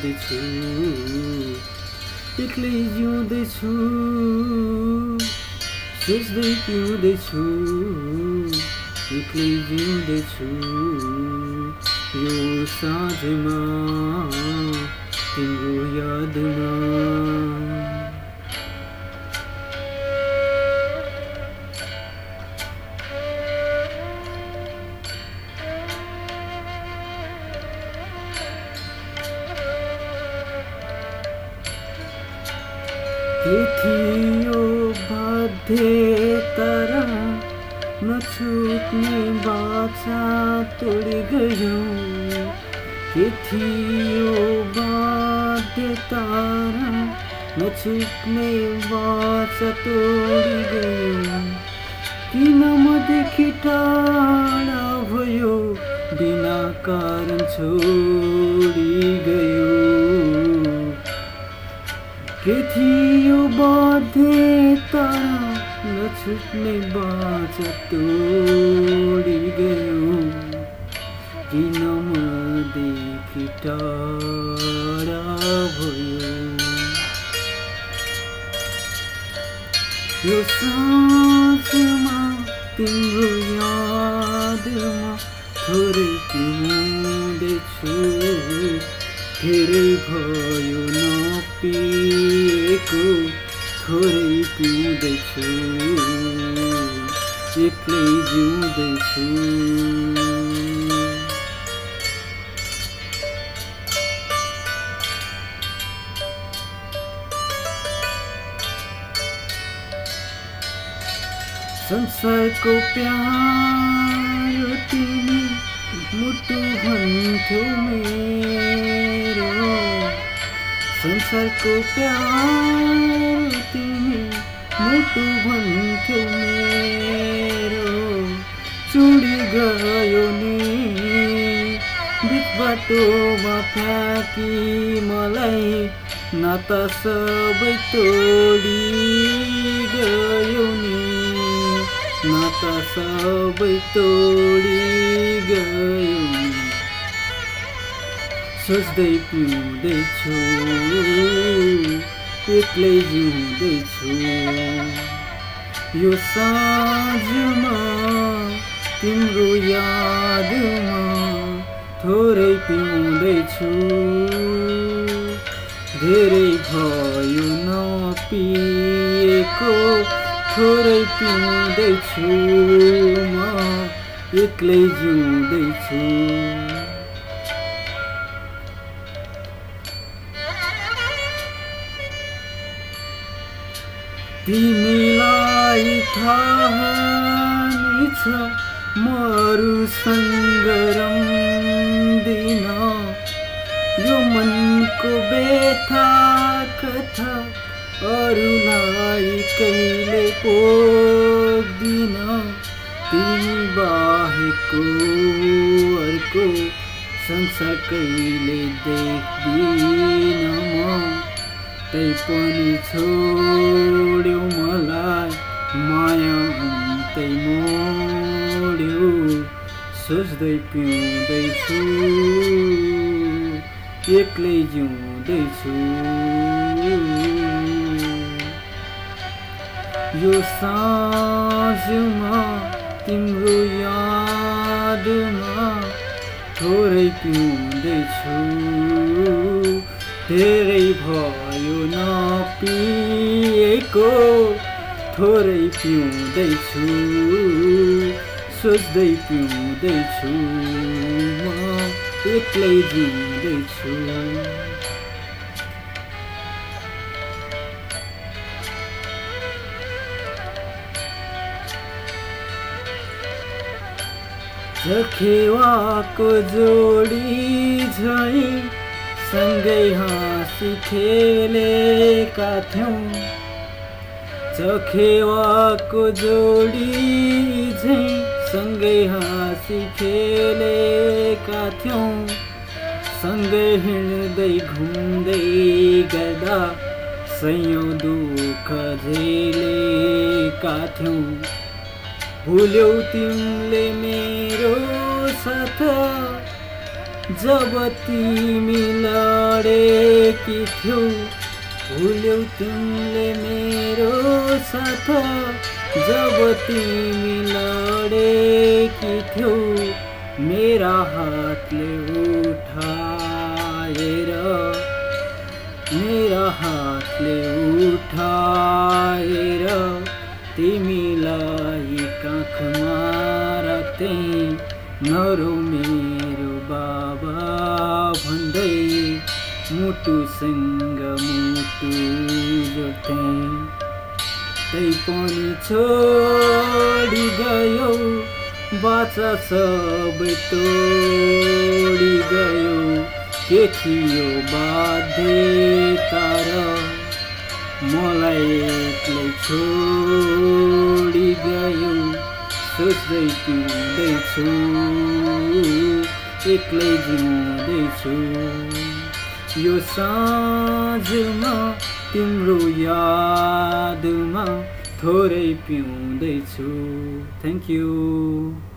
जिउँदैछु एक्लै जिउँदैछु सोच्दै पिउँदैछु एक्लै जिउँदैछु यो साँझमा तिम्रो यादमा के थियो बाध्य तर नछुट्ने बाचा तोडी गयो के थियो बाध्य तर नछुट्ने बाचा तोडी गयो किन मदेखि टाढा भयो बिना कारण छोडी गयो के थियो बाध्य तर नछुट्ने बाचा तोडी गयो किन मदेखि टाढा भयो यो साँझमा तिम्रो यादमा थोरै पिउँदैछु धेरै भयो नपिएको थोरै पिउँदैछु एक्लै जिउँदैछु संसारको प्यारो तिमी मुटु भन्थ्यौ मेरो संसारको प्यारो तिमी मुटु भन्थ्यौ मेरो चुडी गयो नि बिच बाटोमा फ्याँकी मलाई नाता सबै तोडी गयो नि नाता सबै तोडी गयो सोच्दै पिउँदैछु एक्लै जिउँदैछु यो साँझमा तिम्रो यादमा थोरै पिउँदैछु धेरै भयो नपिएको थोरै पिउँदैछु म एक्लै जिउँदैछु तिमीलाई थाहा नै छ म अरूसँग रम्दिन यो मनको व्यथा कथा अरूलाई कहिले पोख्दिन तिमी बाहेकको अर्को संसार कहिले देख्दिन म तैपनि छोड्यौ मलाई माया अन्तै मोड्यौ सोच्दै पिउँदैछु एक्लै जिउँदैछु यो साँझमा तिम्रो यादमा थोरै पिउँदैछु धेरै भयो नपिएको थोरै पिउँदैछु सोच्दै पिउँदैछु म एक्लै जिउँदैछु जखेवाको जोडी झै सँगै हाँसी खेलेका थियौं जखेवाको जोडी झै सँगै हाँसी खेलेका थियौं सँगै हिँड्दै घुम्दै गर्दा सयौं दुःख झेलेका थियौं भुल्यौ तिमीले मेरो साथ जब तिमी लडेकी थियौ भुल्यौ तिमीले मेरो साथ जब तिमी लडेकी थियौ मेरा हातले उठाएर तिमीलाई काखमा राख्दै नरो मेरो बाबा भन्दै मुटुसँग मुटु जोड्दै तै पनि छोडी गयो बाचा सबै तोडी गयो के थियो बाध्यता र मलाई एक्लै छोडी गयो सोच्दै पिउँदैछु एक्लै जिउँदैछु यो साँझमा तिम्रो यादमा थोरै पिउँदैछु। Thank you.